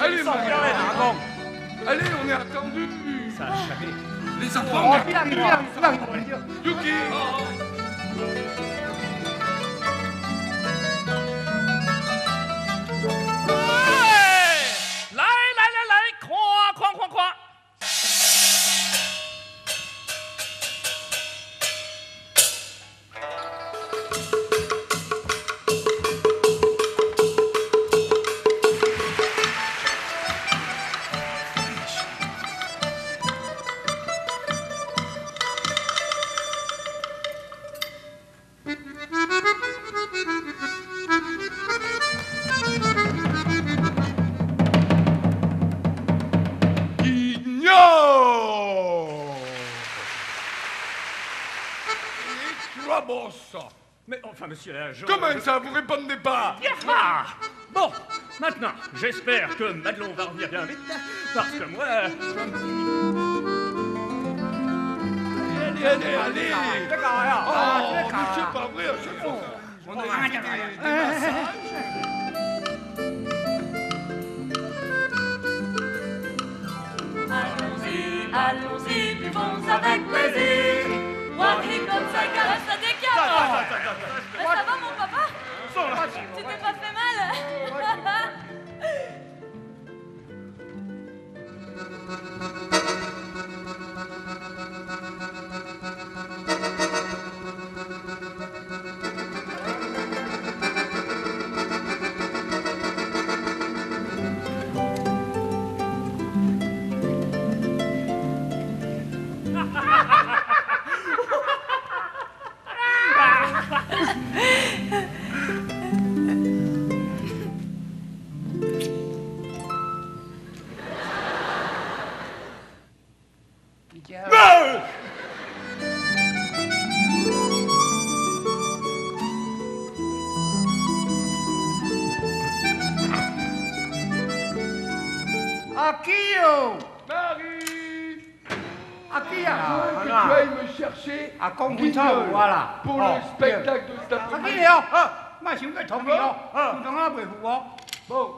Allez, Marie. Allez, on est attendus. Ça a échappé. Les enfants. Yuki. Mais enfin, monsieur l'agent... Comment ça, vous répondez pas? Ah, bon, maintenant, j'espère que Madelon va revenir bien vite, parce que moi... Allez. Oh, mais c'est pas vrai, à chaque fois. On a eu des massages. Allons-y, buvons avec plaisir. Moi qui comme ça caresse à des cœurs. Ça va mon papa? Tu t'es pas fait mal? Akio! Marie! Akia! Que tu ailles me chercher à Guignol voilà. pour le spectacle de cet après-midi. Akio! Mà xíu cái thông đó, không thông nó về phụ bó. Bon.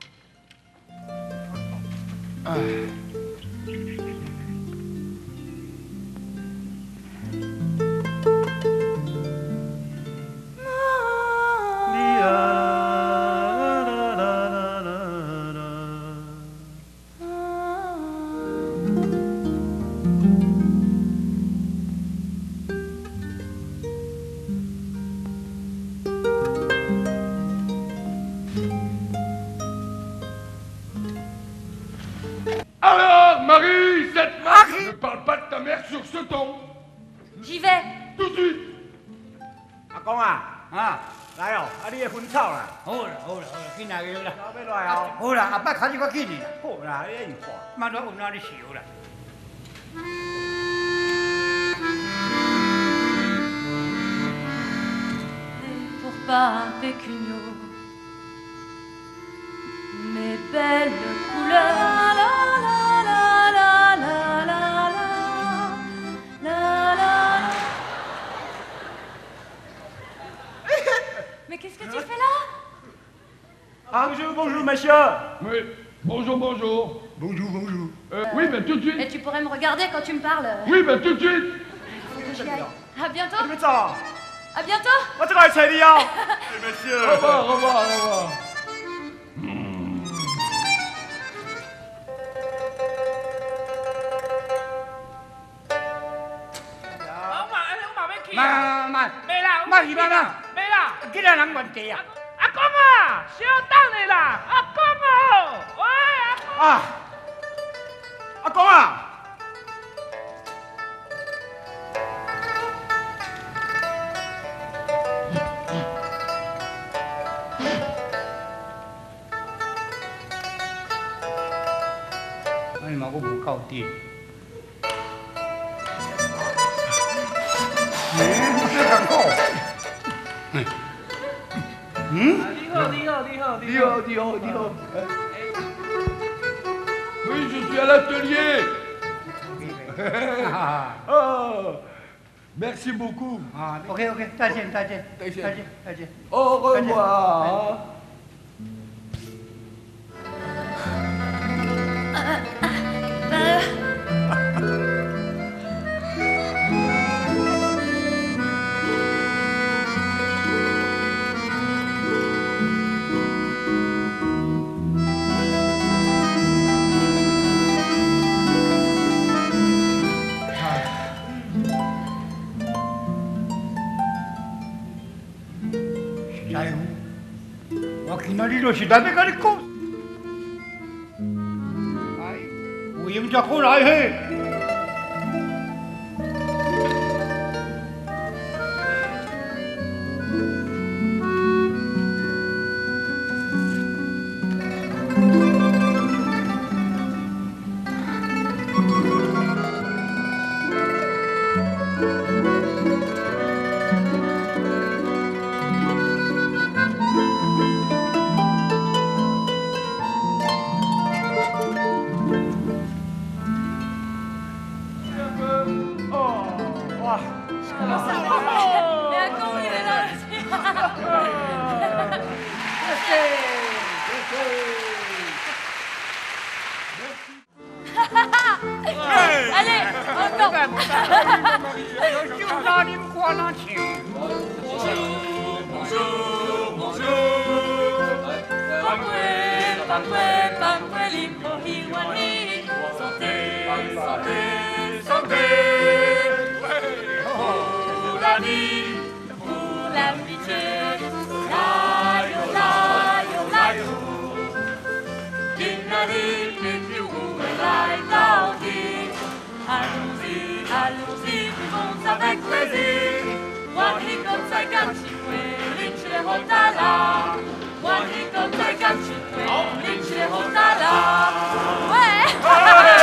Alors, Marie, cette Marie ne parle pas de ta mère sur ce ton. J'y vais. Tout de suite. À con à, lại rồi, đi phun sao là? Hô là, khi nào kêu là. Bên ngoài không? Hô là, 아빠 가지고 왔겠니? Khổ là đi anh khổ. Mà nó cũng nói đi xỉu là. Pour pas pécunio, mes belles couleurs. La la la la la la la la la. Mais qu'est-ce que tu fais là? Bonjour, bonjour, monsieur. Oui, bonjour, bonjour. Bonjour, bonjour. Oui, mais tout de suite. Et tu pourrais me regarder quand tu me parles. Oui, mais tout de suite. Faut que j'y aille. À bientôt. Anh biết sao? À bientôt. Moi, tu gọi chạy đi không? Monsieur. Au revoir, au revoir, au revoir. Mà gì ba nè? Cái là nắng bệnh chị à? À con à, siêu tăng này là à con à, ôi à con. À con à. Anh mà có bù cầu tiền. Càng khổ. Đi hô. Oui, je suis à l'atelier. Oh, merci beaucoup. Ok,再见。 Au revoir. 了是咱要甲你讲。哎，有闲才可来嘿。 Allez, encore. Santé, santé, santé. Pour la vie, pour l'amitié. Laio, laio, laio. Dinari, pipiou, lai, laudi. Allons-y, allons-y, vivons avec plaisir. Wahikot Saigamchikwe, Linche Hotala. Wahikot Saigamchikwe, Linche Hotala. Ouais!